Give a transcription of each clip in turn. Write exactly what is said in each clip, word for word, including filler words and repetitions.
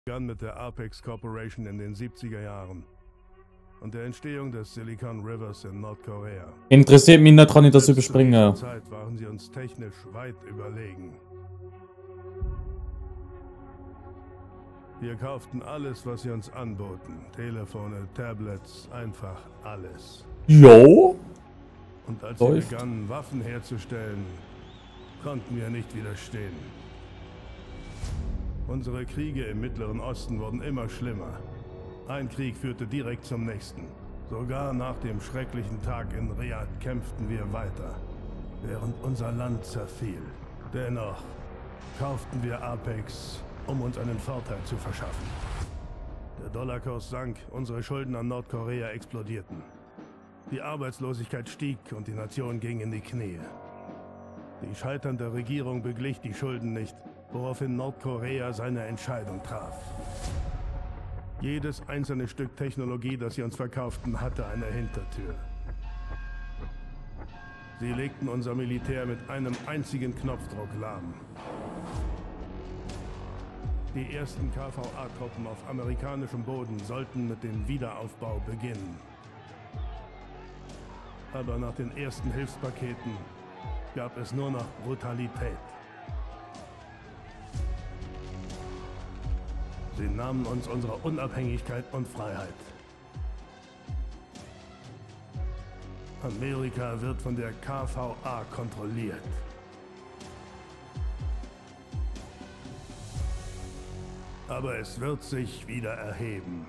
begann mit der Apex Corporation in den siebziger Jahren und der Entstehung des Silicon Rivers in Nordkorea. Interessiert mich nicht, kann ich das überspringen. Zu dieser Zeit waren sie uns technisch weit überlegen. Wir kauften alles, was sie uns anboten. Telefone, Tablets, einfach alles. Jo. Und als Läuft. wir begannen, Waffen herzustellen, konnten wir nicht widerstehen. Unsere Kriege im Mittleren Osten wurden immer schlimmer. Ein Krieg führte direkt zum nächsten. Sogar nach dem schrecklichen Tag in Riad kämpften wir weiter, während unser Land zerfiel. Dennoch kauften wir Apex, um uns einen Vorteil zu verschaffen. Der Dollarkurs sank, unsere Schulden an Nordkorea explodierten. Die Arbeitslosigkeit stieg und die Nation ging in die Knie. Die scheiternde Regierung beglich die Schulden nicht, woraufhin Nordkorea seine Entscheidung traf. Jedes einzelne Stück Technologie, das sie uns verkauften, hatte eine Hintertür. Sie legten unser Militär mit einem einzigen Knopfdruck lahm. Die ersten K V A-Truppen auf amerikanischem Boden sollten mit dem Wiederaufbau beginnen. Aber nach den ersten Hilfspaketen gab es nur noch Brutalität. Sie nahmen uns unsere Unabhängigkeit und Freiheit. Amerika wird von der K V A kontrolliert. Aber es wird sich wieder erheben.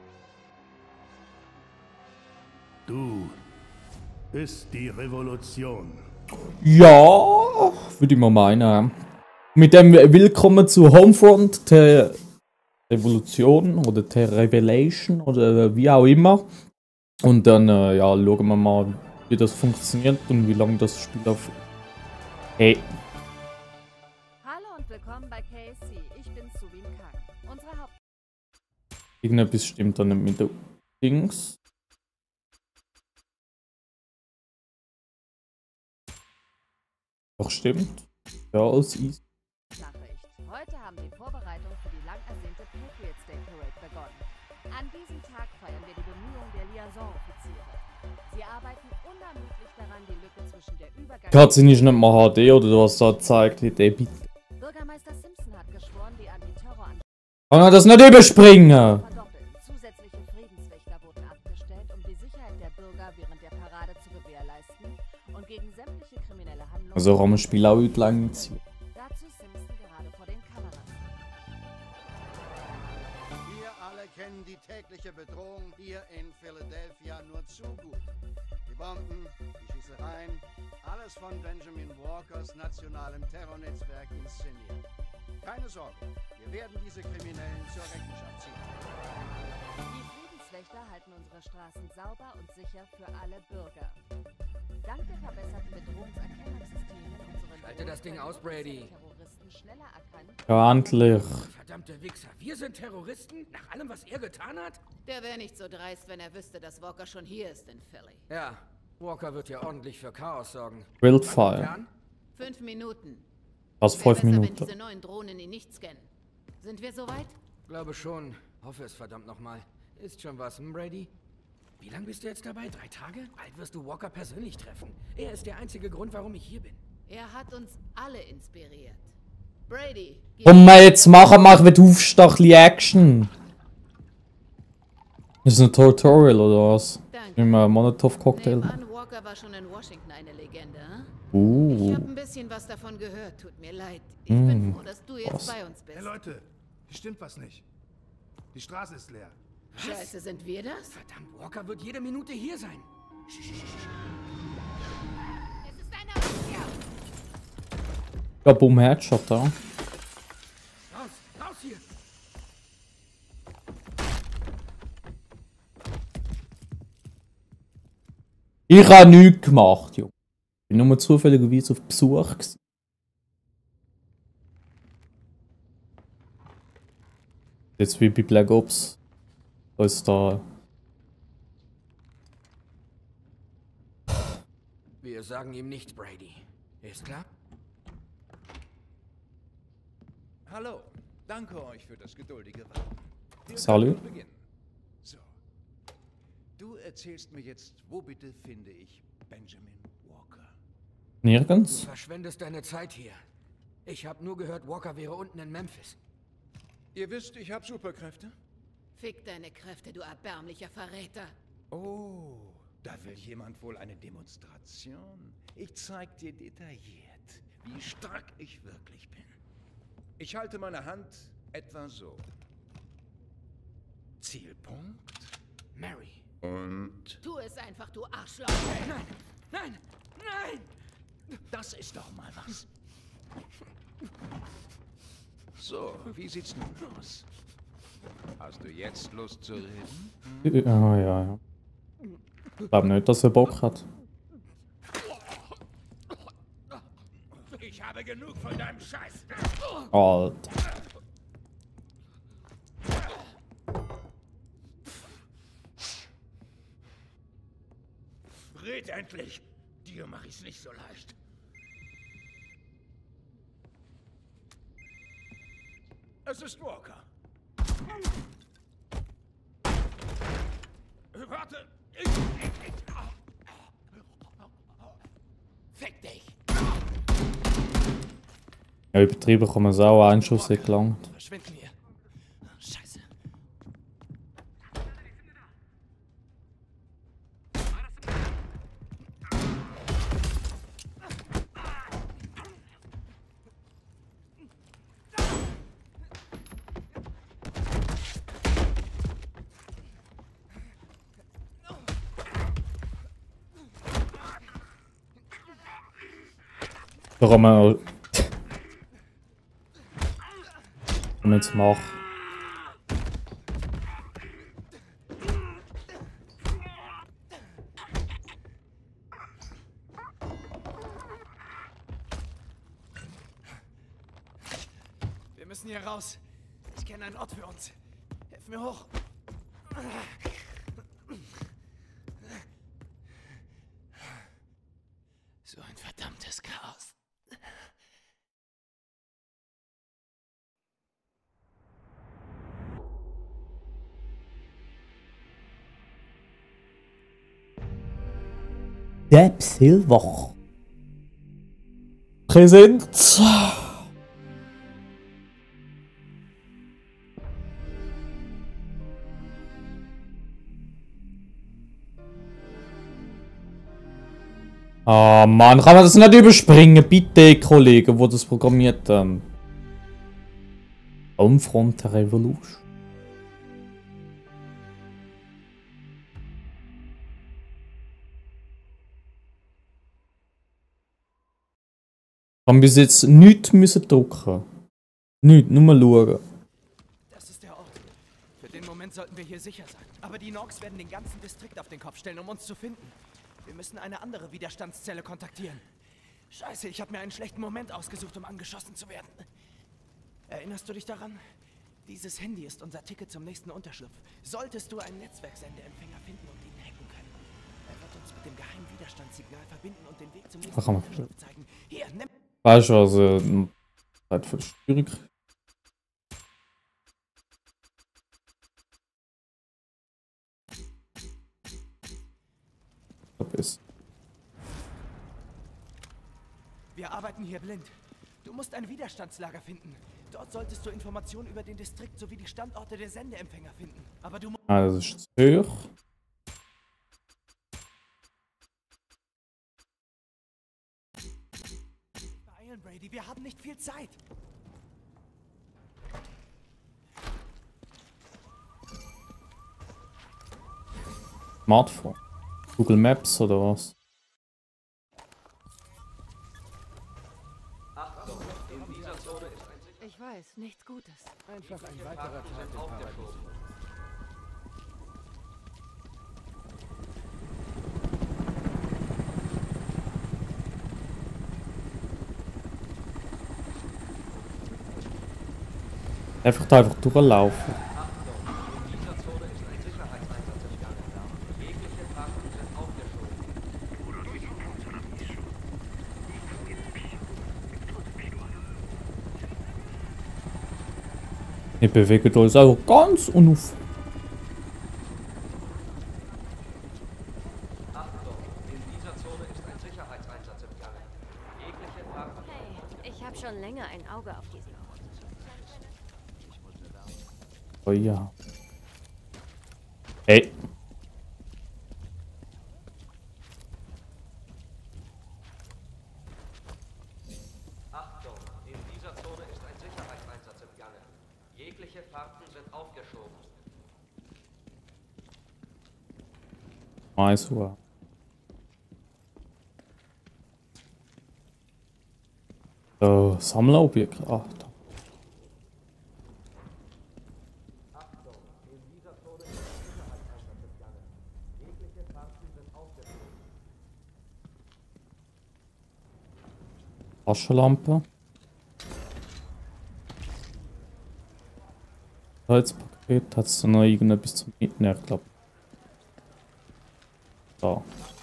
Du bist die Revolution. Ja, würde ich mal meinen. Mit dem Willkommen zu Homefront, der Revolution oder der Revelation oder wie auch immer. Und dann äh, ja, schauen wir mal, wie das funktioniert und wie lange das Spiel auf. Hey. Hallo und willkommen bei K S C. Ich bin Subin Kang. Unsere Haupt. Irgendetwas stimmt da nicht mit den Dings. Doch stimmt. Ja, es ist. Nachricht. Heute haben die Vorbereitungen für die lang ersehnte Patriots Day Parade begonnen. An diesem Tag feiern wir die Bemühungen der Liaison-Offiziere. Sie arbeiten unermüdlich daran, die Lücke zwischen der Übergang... Cutscene ist nicht mal H D oder was da zeigt, die bitte. Bürgermeister Simpson hat geschworen, die Antiterror... Kann er das nicht überspringen? verdoppeln. Zusätzliche Friedenswächter wurden abgestellt, um die Sicherheit der Bürger während der Parade zu gewährleisten und gegen sämtliche kriminelle Handlungen... Also kann man das Spiel auch heute lang ziehen. Dazu Simpson gerade vor den Kameras. Wir alle kennen die tägliche Bedrohung hier in Philadelphia nur zu gut. Die Bomben, die Schießereien, alles von Benjamin Walkers nationalem Terrornetzwerk inszeniert. Keine Sorge, wir werden diese Kriminellen zur Rechenschaft ziehen. Die Friedenswächter halten unsere Straßen sauber und sicher für alle Bürger. Dank der verbesserten Bedrohungserkennungssysteme in unseren Schalte das Ding aus, Brady. Terroristen schneller erkannt. Ja, endlich. Verdammte Wichser, wir sind Terroristen? Nach allem, was er getan hat? Der wäre nicht so dreist, wenn er wüsste, dass Walker schon hier ist in Philly. Ja, Walker wird ja ordentlich für Chaos sorgen. Wildfire. Plan? Fünf Minuten. Das Wär fünf besser, wenn Minuten. diese neuen Drohnen ihn nicht scannen. Sind wir soweit? Glaube schon. Hoffe es verdammt nochmal. Ist schon was, hm, Brady? Wie lange bist du jetzt dabei? Drei Tage? Bald wirst du Walker persönlich treffen. Er ist der einzige Grund, warum ich hier bin. Er hat uns alle inspiriert. Brady, gib Komm mal jetzt machen, mach mit Aufstachli Action. Ist ein Tutorial oder was? Danke. Nimm mal Molotov-Cocktail. Nehmen an, Walker war schon in Washington eine Legende, hm? Ich Uh. habe ein bisschen was davon gehört, tut mir leid. Ich Mm. bin froh, dass du jetzt Was? bei uns bist. Hey Leute, hier stimmt was nicht. Die Straße ist leer. Scheiße, sind wir das? Verdammt, Walker wird jede Minute hier sein. Es ist eine Razzia! Ja, Boom Headshot da. Raus, raus hier! Ich habe nichts gemacht, Junge. Ich bin nur zufälligerweise auf Besuch gewesen. Jetzt wie bei Black Ops. Da ist da. Wir sagen ihm nichts, Brady. Ist klar? Hallo, Danke euch für das geduldige Warten. Wir Salut. können beginnen. So. Du erzählst mir jetzt, wo bitte finde ich Benjamin Walker? Du Nirgends. verschwendest deine Zeit hier. Ich habe nur gehört, Walker wäre unten in Memphis. Ihr wisst, ich habe Superkräfte? Fick deine Kräfte, du erbärmlicher Verräter. Oh, da will jemand wohl eine Demonstration. Ich zeig dir detailliert, wie stark ich wirklich bin. Ich halte meine Hand etwa so. Zielpunkt. Mary. Und Tu es einfach, du Arschloch. Nein, nein, nein! das ist doch mal was. So, wie sieht's nun aus? Hast du jetzt Lust zu reden? Ja, ja, ja. Ich glaube nicht, dass er Bock hat. Ich habe genug von deinem Scheiß. Alter. Red endlich! Dir mach ich's nicht so leicht. Es ist Walker. Warte! Ich, ich, ich. Fick dich. Ja, übertrieben kann man es auch, ein Schuss nicht gelangt. Verschwinden wir. Scheiße. Da kann man kann man jetzt machen. Wir müssen hier raus. Ich kenne einen Ort für uns. Hilf mir hoch. So ein verdammtes Chaos. Depp Silver. Präsent. Ah Mann, kann man das nicht überspringen? Bitte, Kollegen, wo das programmiert haben. Homefront Revolution. Haben bis jetzt nichts müssen drucken. Nichts, nur mal schauen. Das ist der Ort. Für den Moment sollten wir hier sicher sein. Aber die Nox werden den ganzen Distrikt auf den Kopf stellen, um uns zu finden. Wir müssen eine andere Widerstandszelle kontaktieren. Scheiße, ich habe mir einen schlechten Moment ausgesucht, um angeschossen zu werden. Erinnerst du dich daran? Dieses Handy ist unser Ticket zum nächsten Unterschlupf. Solltest du einen Netzwerksendeempfänger finden und ihn hacken können. Er wird uns mit dem geheimen Widerstandssignal verbinden und den Weg zum nächsten Ach, Unterschlupf zeigen. Hier, nimm... Weißt du, also Zeit für Störung. Ist. Wir arbeiten hier blind. Du musst ein Widerstandslager finden. Dort solltest du Informationen über den Distrikt sowie die Standorte der Sendeempfänger finden. Aber du musst... Ah, das ist zu hoch. Beeilen, Brady, wir haben nicht viel Zeit. Smartphone. Google Maps oder was? Ich weiß, nichts Gutes. Einfach ein weiterer Tag im Paradies. Einfach da einfach durchlaufen. Wir bewegen uns auch ganz unauf. Achtung, in dieser Zone ist ein Sicherheitseinsatz im Gange. Jegliche Fahrten. Hey, ich habe schon länger ein Auge auf diesen Ort. Oh ja. Hey. Achtung, in dieser Zone ist ein Sicherheitseinsatz im Gange. Jegliche Fahrten sind aufgeschoben. Mais Uhr. So, Sammlerobjekt. Ach, da. Achtung, in dieser Zone ist ein Sicherheitseinsatz im Gange. Jegliche Fahrten sind aufgeschoben. Taschenlampe. Paket. Hat es da noch irgendetwas zum Mitnehmen, glaube ich. So.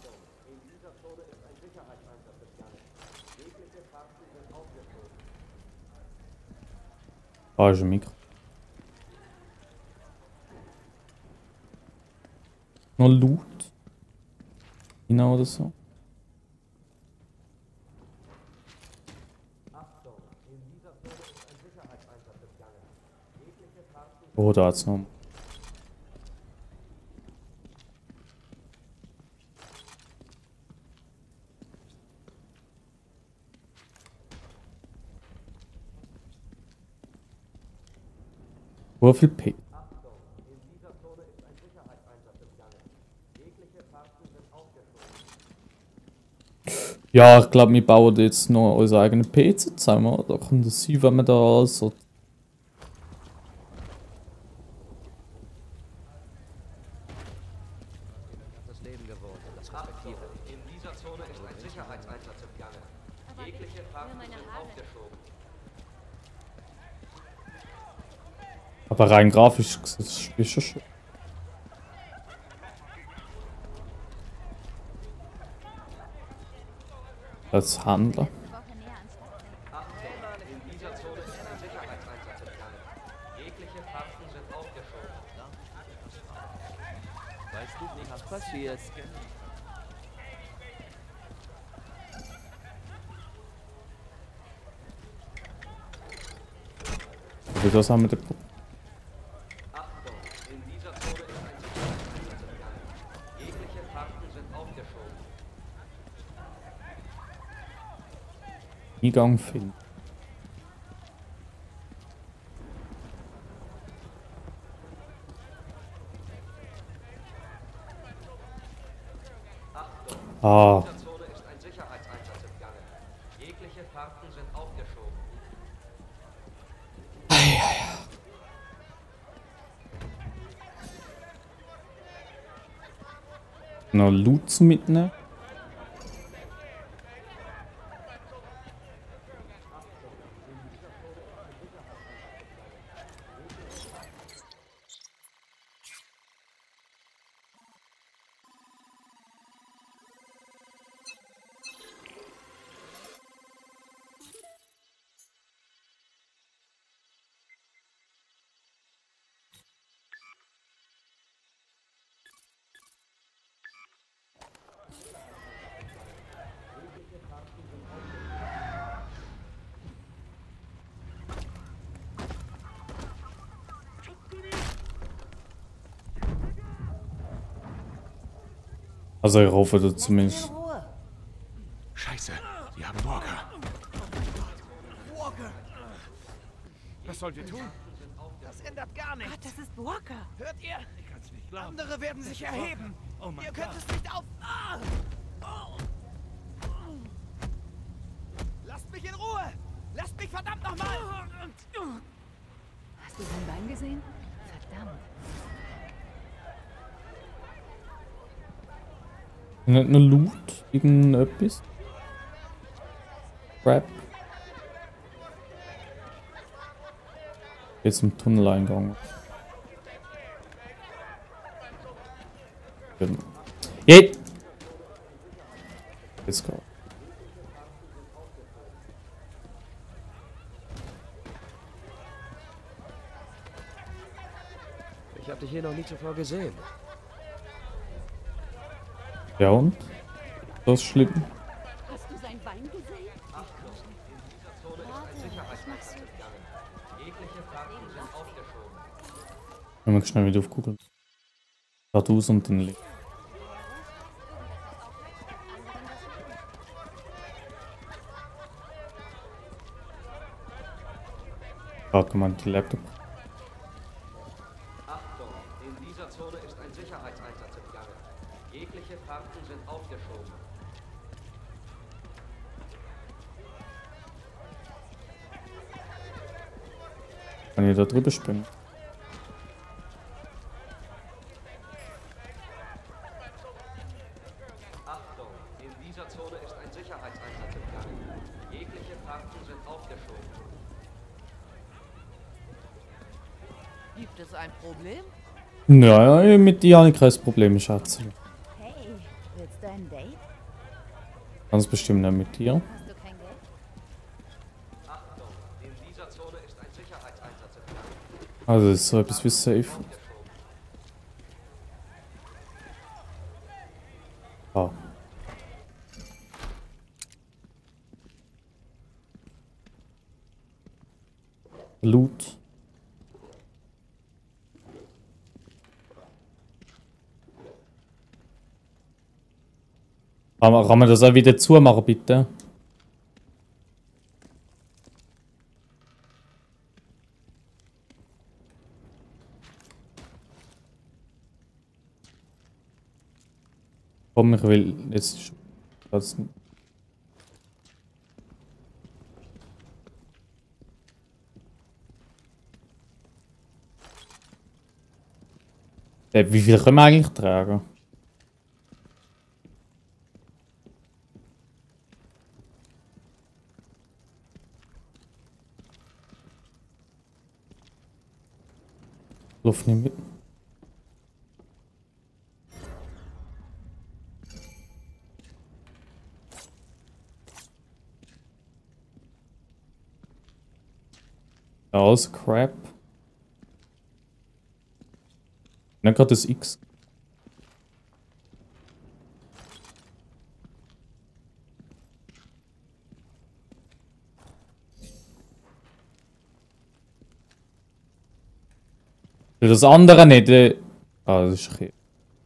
Da ist ein Mikro. Noch Loot. Genau oder so. Oh, da hat's noch. Wo viel P? Ja, ich glaube, wir bauen jetzt noch unseren eigenen P C zusammen. Da kann das sein, wenn wir da so. Das Leben gewohnt und das respektiere. In dieser Zone ist ein Sicherheitseinsatz im Gange. Jegliche Fahrten sind aufgeschoben. Aber rein grafisch ist das Spiel schon schön. Als Handler. In dieser Zone ist ein Sicherheitseinsatz im Gange. Jegliche Fahrten sind aufgeschoben. Weißt du, was passiert? Wie das haben wir den Achtung, in dieser Zone ist ein Sicherheitseinsatz im Gange. Jegliche Fahrten sind aufgeschoben. Eingang finden. Ah. In dieser Zone ist ein Sicherheitseinsatz im Gange. Jegliche Fahrten sind aufgeschoben. Noch Loot zu mitnehmen. Also ich hoffe, dass zumindest. Scheiße, die haben Walker. Walker! Was sollen wir tun? Das ändert gar nichts. Gott, das ist Walker. Hört ihr? Ich kann's nicht glauben. Andere werden sich erheben. Oh mein Ihr könnt Gott. es nicht auf... Ah! Oh! Lasst mich in Ruhe! Lasst mich verdammt nochmal! Hast du sein Bein gesehen? Verdammt. Nicht nur Loot, irgendetwas. Crap. Jetzt im Tunneleingang. Jetzt! Let's go. Ich habe dich hier noch nie zuvor gesehen. Ja und? Das ist schlimm. Hast du sein Bein gesehen? Achtung, in dieser Zone ist ein Sicherheitseinsatz entgangen. Jegliche Fahrten sind aufgeschoben. Wenn wir schnell wieder auf Google. Geradeaus und dann links. Warte mal, die Laptop. Achtung, in dieser Zone ist ein Sicherheitseinsatz entgangen. Jegliche Fahrten sind aufgeschoben. Kann ich da drüber springen? Achtung, in dieser Zone ist ein Sicherheitseinsatz entgangen. Jegliche Fahrten sind aufgeschoben. Gibt es ein Problem? Naja, mit dir habe ich kein Problem, Schatz. Hey, willst du ein Date? Ganz bestimmt nicht mit dir. Hast du kein Geld? Achtung, in dieser Zone ist ein Sicherheitseinsatz entgangen. Also das ist so etwas wie safe. Ah. Loot. Kann man, kann man das auch wieder zumachen, bitte? Komm, ich will jetzt das nicht. Äh, wie viel können wir eigentlich tragen? Luft nicht mit. Aus Crap. Dann gerade das X. Das andere nicht. Äh ah, das ist okay.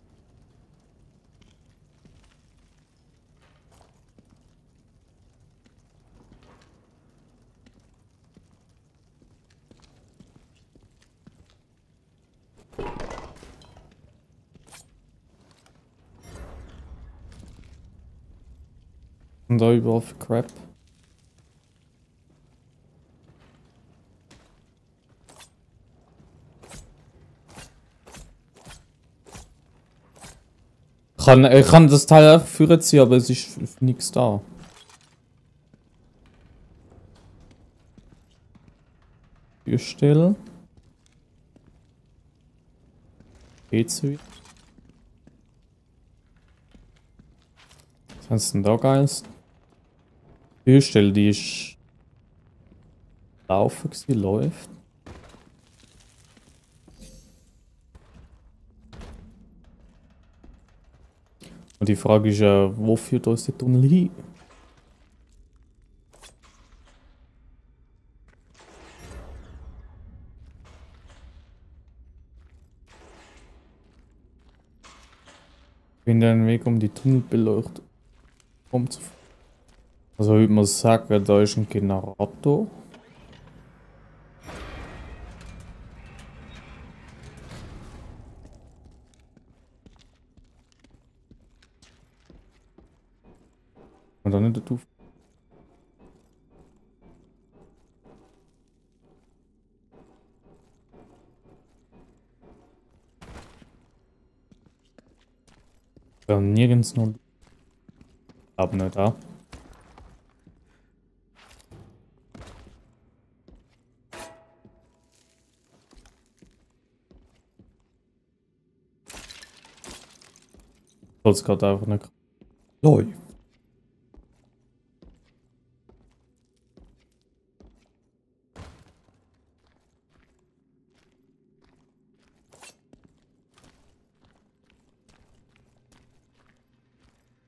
Und da überall für Crap. Ich kann, ich kann das Teil auch führen ziehen, aber es ist nichts da. Türstelle. Geht's wieder? Was ist denn da Geist? Türstelle, die ist laufen gewesen, läuft. Und die Frage ist ja, wo führt uns der Tunnel hin? Ich finde einen Weg, um die Tunnelbeleuchtung umzufahren. Also würde man sagen, da ist ein Generator. Und dann nicht dazu. Ja, nirgends noch. Aber nicht da. Ich wollte es gerade einfach nicht. Läuft.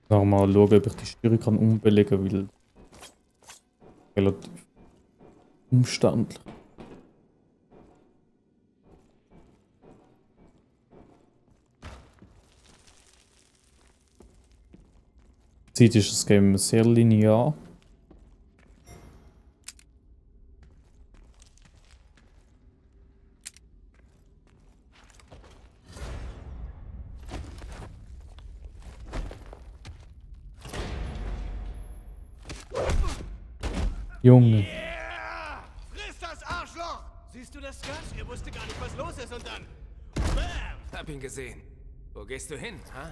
Sagen wir mal schauen, ob ich die Steuerung kann umbelegen, weil relativ umständlich. Zeit ist das Game sehr linear. Junge. Yeah! Friss das Arschloch! Siehst du das, Gas? Er wusste gar nicht, was los ist und dann... Bam! Hab ihn gesehen. Wo gehst du hin, ha?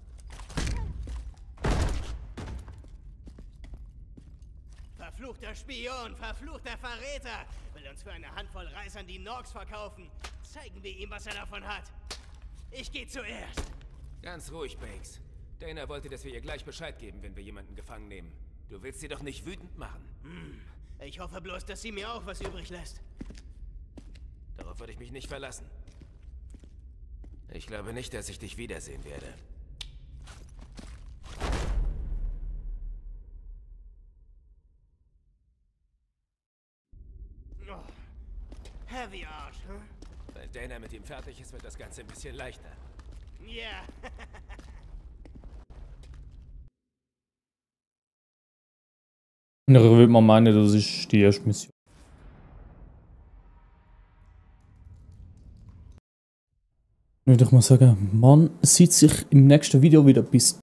Verfluchter Spion, verfluchter Verräter! Will uns für eine Handvoll Reisern die Norks verkaufen. Zeigen wir ihm, was er davon hat. Ich gehe zuerst. Ganz ruhig, Bakes. Dana wollte, dass wir ihr gleich Bescheid geben, wenn wir jemanden gefangen nehmen. Du willst sie doch nicht wütend machen. Hm. Ich hoffe bloß, dass sie mir auch was übrig lässt. Darauf würde ich mich nicht verlassen. Ich glaube nicht, dass ich dich wiedersehen werde. Oh. Heavy Arsch, hm? Wenn Dana mit ihm fertig ist, wird das Ganze ein bisschen leichter. Ja. Yeah. Und ich würde mal meinen, das ist die erste Mission. Würde ich mal sagen, man sieht sich im nächsten Video wieder. Bis